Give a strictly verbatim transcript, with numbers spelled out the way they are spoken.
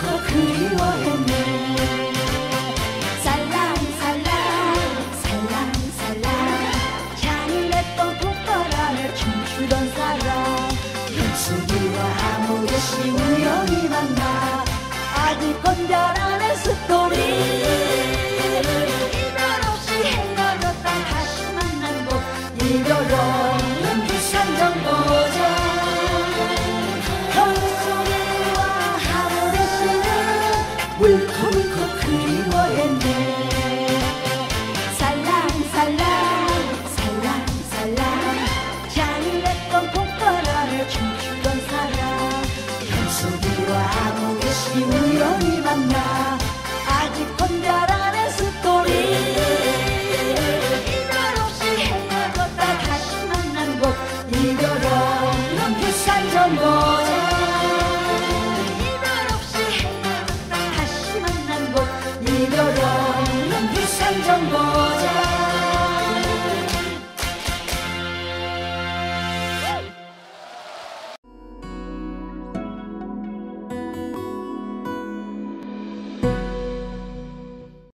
쿨쿨 그리워했네. 살랑살랑 살랑살랑 잔인했던 봄바람에 춤추던 사람 현숙이와 하모래씨 우연히 만나 아직 건전한 스토리. 이별 없이 헤어졌다 다시 만난 곳 이별 없는 비싼 정거장. 현숙이와 하모래씨는 울컥울컥 그리워했네. 살랑살랑 살랑살랑 잔인했던 봄바람에 춤추던 사람 현숙이와 하모래씨 우연히 만나 아직 건전한 스토리. 이별 없이 헤어졌다 다시 만난 곳 이별 없는 비싼 정거장. 이별 없이 헤어졌다 다시 만난 곳 이별 없는 비싼 정거장.